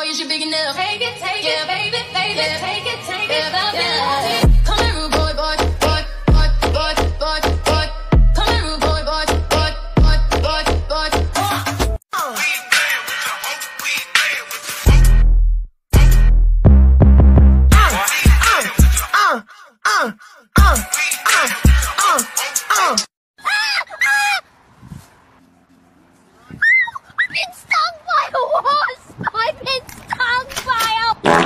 boy, is you big enough? Take it, yeah, baby, take it, yeah. Come here, rude boy, boy. Come here, rude boy, boy. I've been stung by a wasp! I've been stung by a...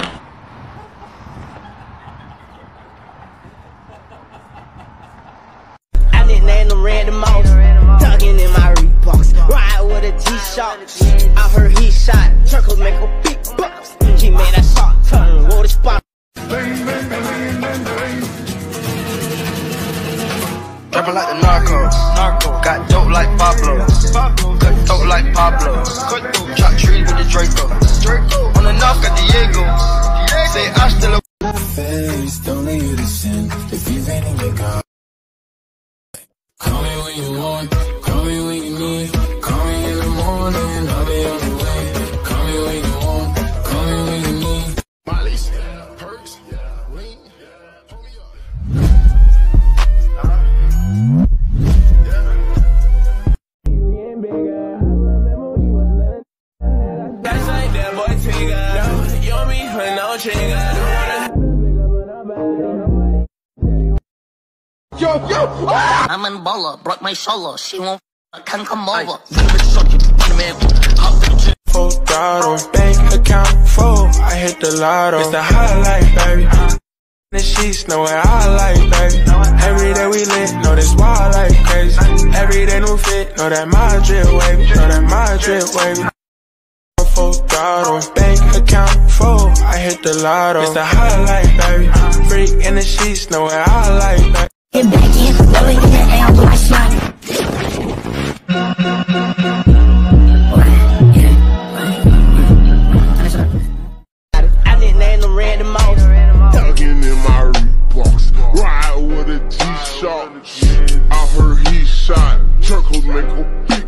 I nicknamed them Random Mouse, tugging in my Reeboks, ride with a G-Shock. I heard he shot, Turkle make a big bucks. He made that shot turn, roll the spot. Trapping like the narco, got dope like Pablo, cut dope like Pablo, chop trees with the Draco, on the north got Diego, say I still a face, don't leave the sin, if you've any make up. Call me when you want, call me when you need, call me in the morning, I'll be on the way. Call me when you want, call me when you need. Molly's, perks, lean, pull me up. That's like that boy Tigger, you and me for no trigger. I'm in baller, broke my shoulder, she won't can come over. Full throttle, bank account full, I hit the lotto. It's the highlight, baby. The sheets know what I like, baby. Every day we lit, know this wild like crazy. Every day new fit, know that my drip wavy, know that my drip wavy. Full throttle, bank account full, I hit the lotto. It's the highlight, baby. Freak in the sheets, know what I like, baby. Get back in, rolling in the air, boy, shine. I nicknamed them Random Mouse, tugging in my Reeboks, ride with a G-Shock. I heard he shot, Turkle make a big